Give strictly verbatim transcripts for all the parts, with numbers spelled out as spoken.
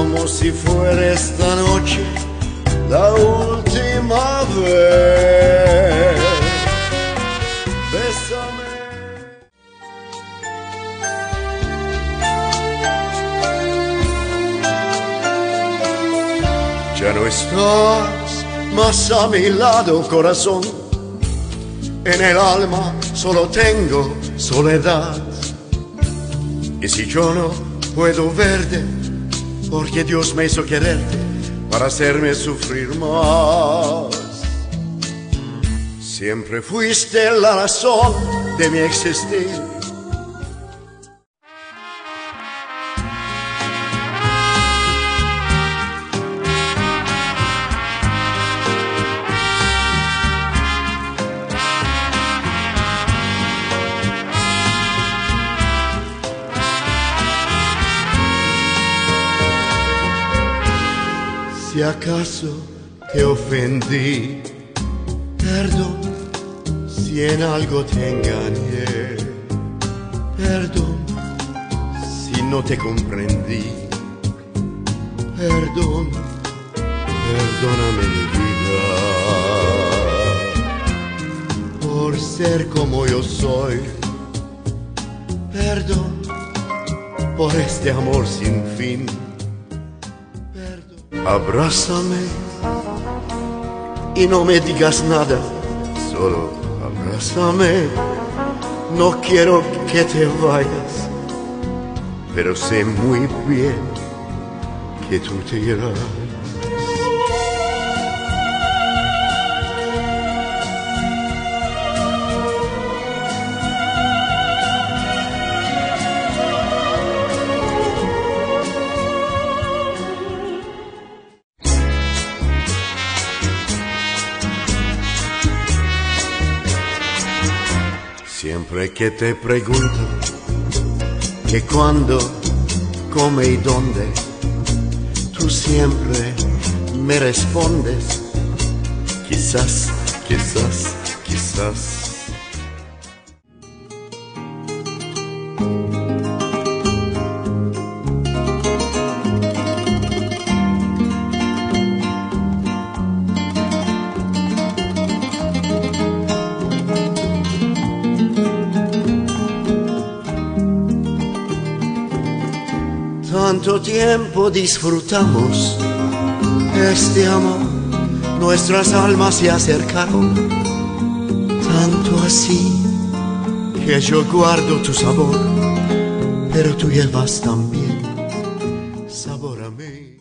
como si fuera esta noche la última vez. Bésame. Ya no estás más a mi lado, corazón. En el alma solo tengo soledad. Y si yo no puedo verte, porque Dios me hizo quererte para hacerme sufrir más. Siempre fuiste la razón de mi existir. Si acaso te ofendí, perdón. Si en algo te engañé, perdón. Si no te comprendí, perdón. Perdóname mi vida por ser como yo soy. Perdón por este amor sin fin. Abrázame y no me digas nada, solo abrázame. No quiero que te vayas, pero sé muy bien que tú te irás. Siempre que te pregunto que cuándo, cómo y dónde, tú siempre me respondes, quizás, quizás, quizás. Tanto tiempo disfrutamos este amor, nuestras almas se acercaron, tanto así que yo guardo tu sabor, pero tú llevas también sabor a mí.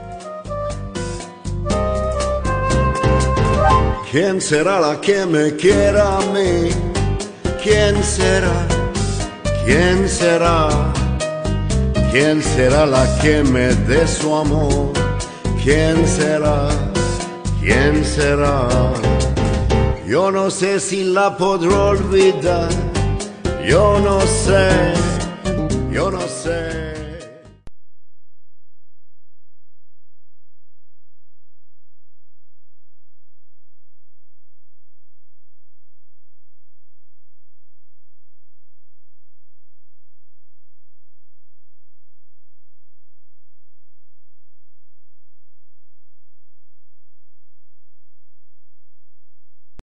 ¿Quién será la que me quiera a mí? ¿Quién será? ¿Quién será? ¿Quién será la que me dé su amor? ¿Quién será? ¿Quién será? Yo no sé si la podré olvidar. Yo no sé, yo no sé.